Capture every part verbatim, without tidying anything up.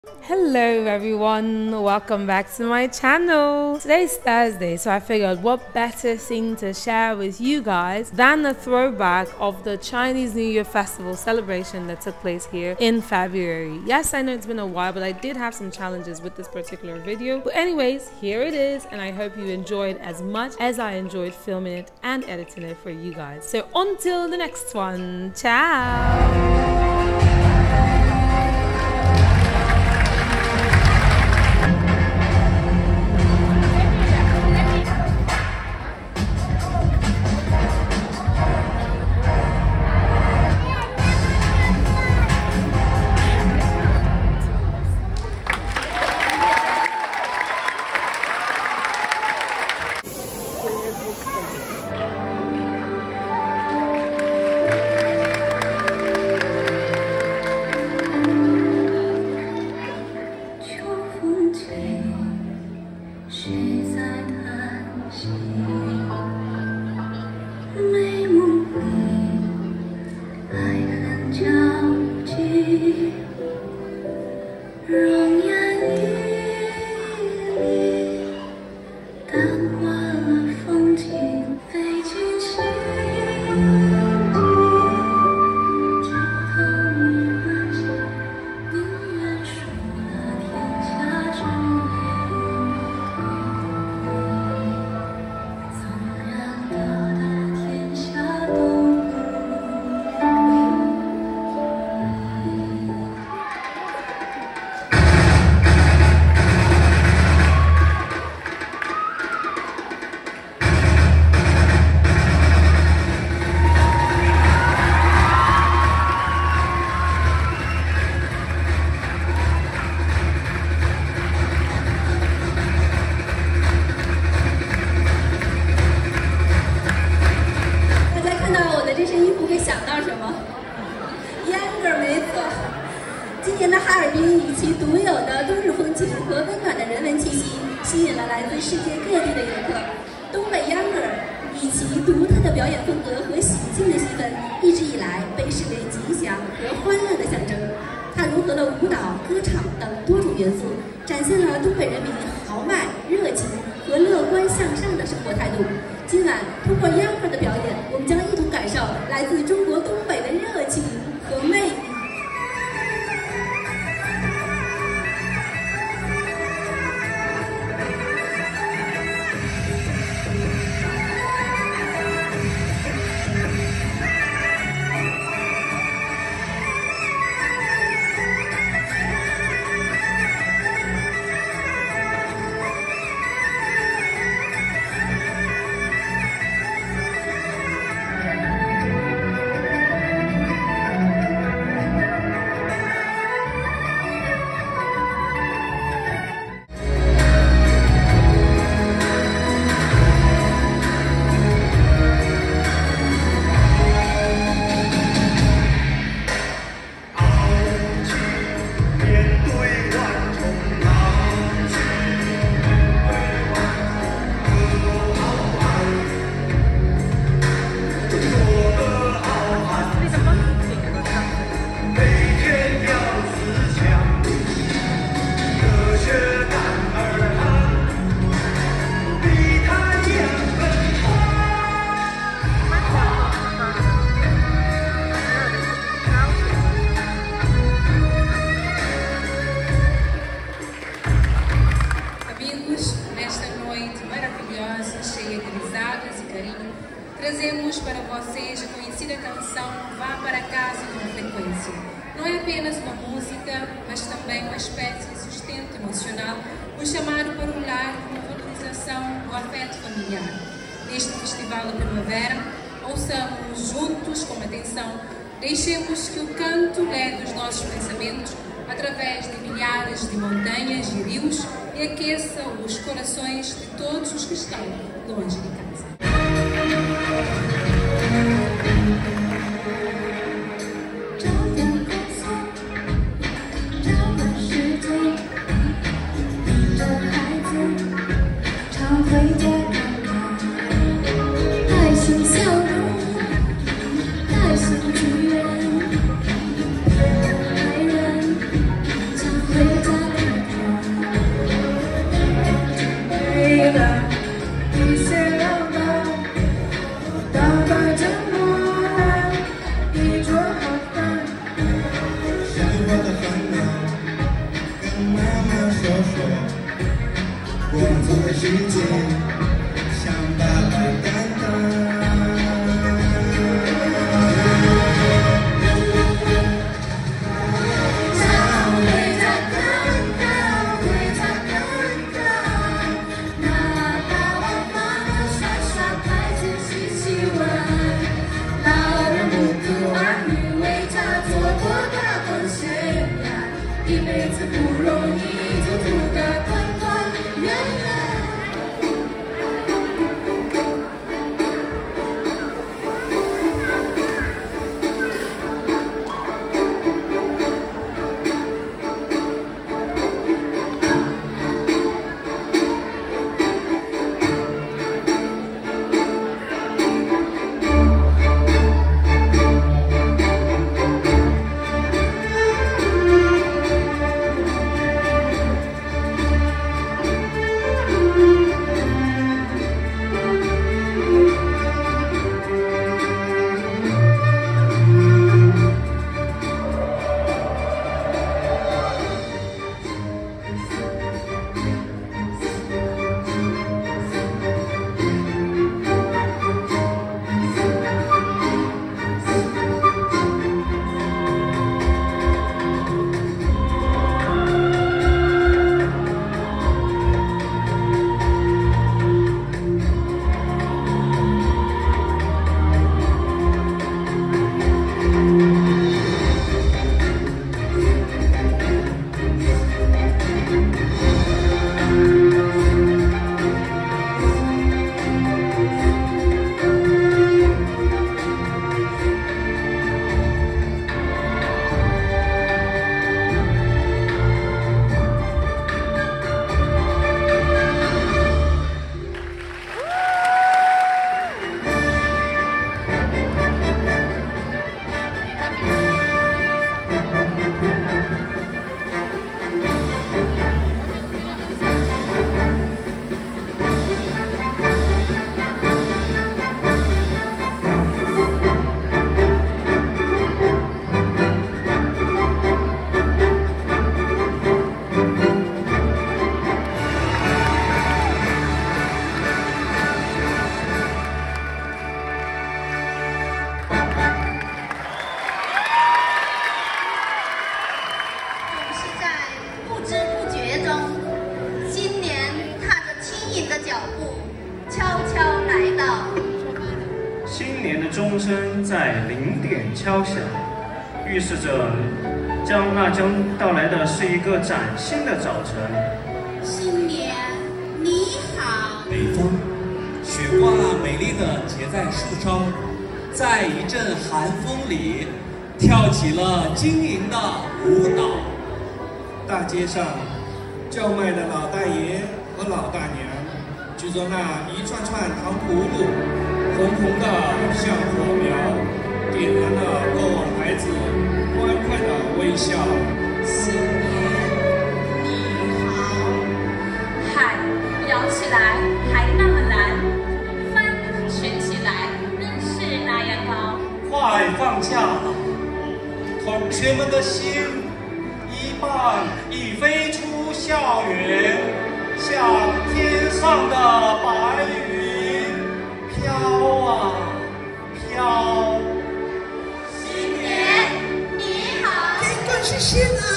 Hello everyone, welcome back to my channel. Today's Thursday, so I figured what better thing to share with you guys than the throwback of the Chinese New Year festival celebration that took place here in February. Yes, I know it's been a while, but I did have some challenges with this particular video. But anyways, here it is, and I hope you enjoyed as much as I enjoyed filming it and editing it for you guys. So until the next one, ciao! 今年的哈尔滨以其独有的冬日风情和温暖的人文气息，吸引了来自世界各地的游客。东北秧歌以其独特的表演风格和喜庆的气氛，一直以来被视为吉祥和欢乐的象征。它融合了舞蹈、歌唱等多种元素，展现了东北人民豪迈、热情和乐观向上的生活态度。今晚通过秧歌的表演，我们将一同感受来自中国东北的热情和魅力。 Trazemos para vocês a conhecida canção Vá para Casa com Frequência. Não é apenas uma música, mas também uma espécie de sustento emocional, um chamado para um lar com uma valorização do afeto familiar. Neste Festival da Primavera, ouçamos juntos com atenção, deixemos que o canto leve os nossos pensamentos através de milhares de montanhas e rios e aqueça os corações de todos os que estão longe de casa. 找点空隙，找个时间，领着孩子常回家看看，带心笑容，带心剧人，爱人常回家。 小说，我们走的世界像芭蕾担当。唱回家看看，回家看看，那爸爸妈妈刷刷孩子洗洗碗，老人目睹儿女为家做多大贡献呀，一辈子不容易，就图个团团圆圆。 钟声在零点敲响，预示着将那将到来的是一个崭新的早晨。 新年你好。 北风，雪花美丽的结在树梢，在一阵寒风里，跳起了晶莹的舞蹈。 大街上，叫卖的老大爷和老大娘，举着那一串串糖葫芦，红红的像火苗，点燃了过往孩子欢快的微笑。 新年你好。海摇起来还那么蓝，帆悬起来更是那样高。 快放假了，同学们的心一半已飞出校园，像天上的白云飘啊飘。 新年你好。 Quem consiste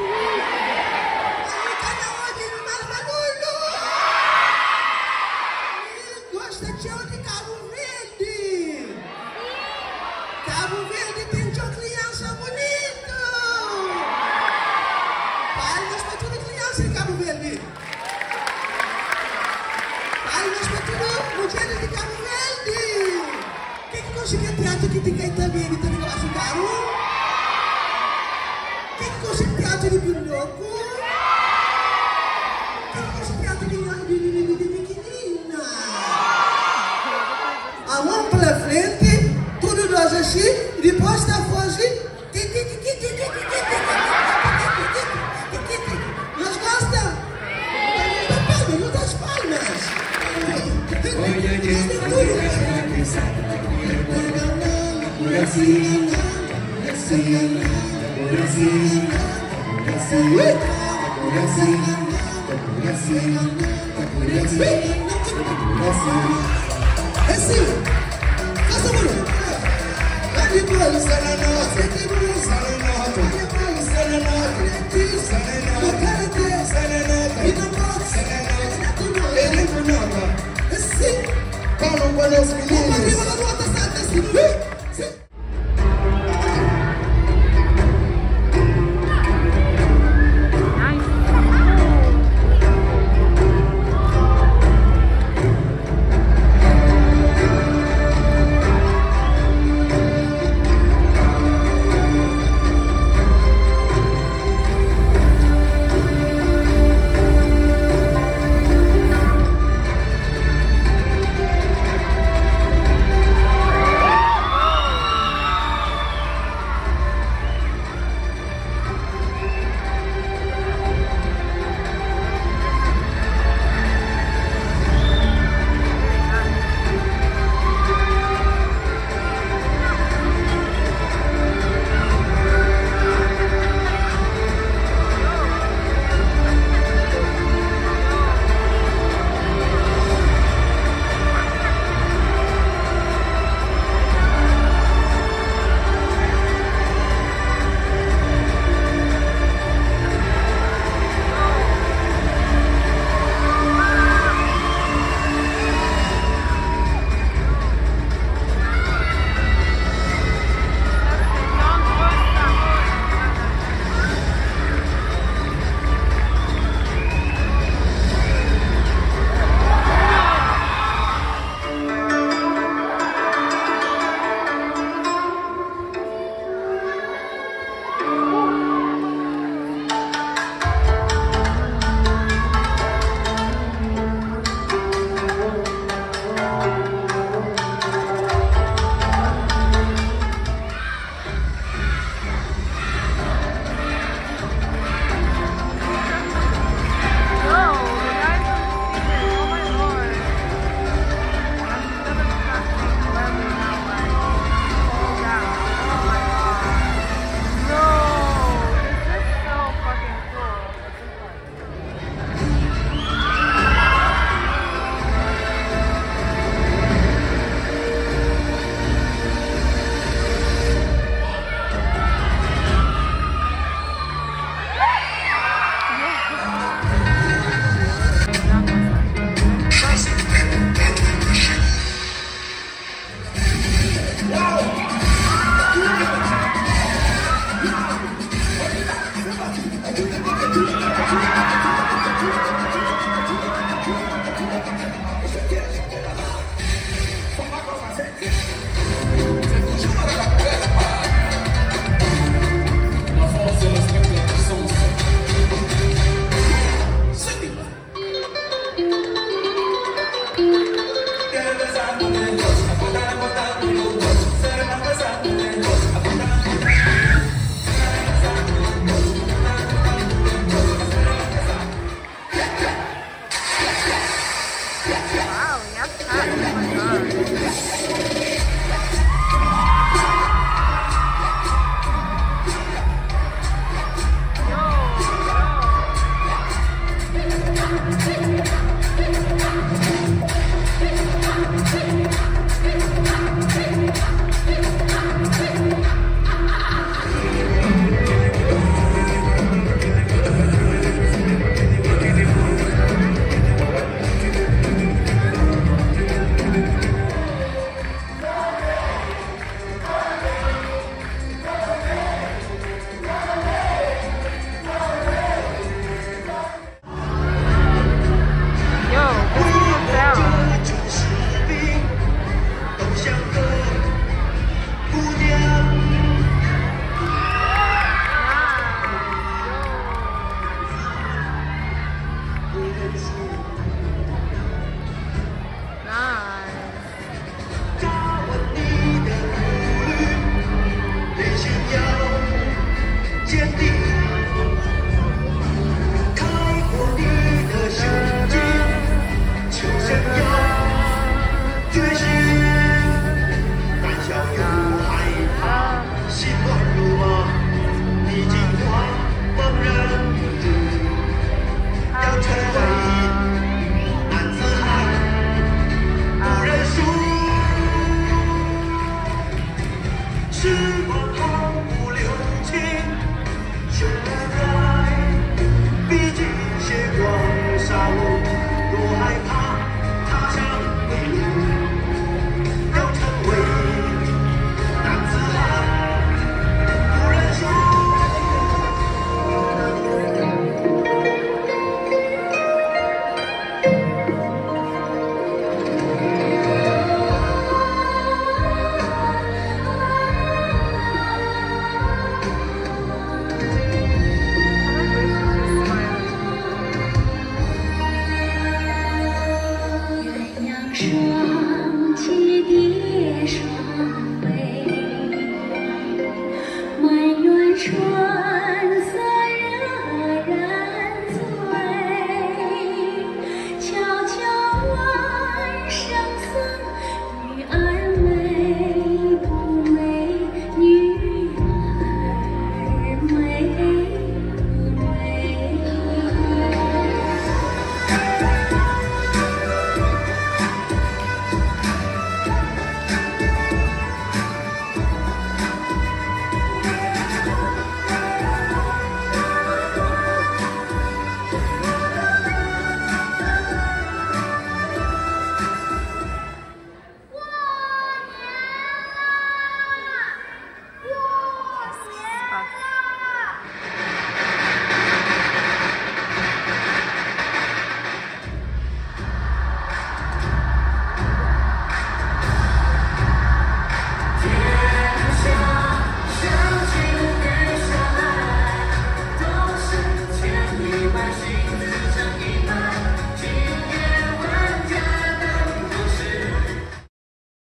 gosta de onde Cabo Verde? Cabo Verde tem de uma criança bonita. Palmas para toda criança em Cabo Verde. Palmas para todas mulheres de Cabo Verde. Quem que conseguiu teatro que tem que ir também? Ele também vai ajudar um? Quem que conseguiu teatro de Pinhoco? Quem que conseguiu teatro de pequenina? A mão para frente, tudo nós assim, e depois da fosse. Nós gostamos? Não das palmas. Brasil, Brasil, Brasil, Brasil. Let's see.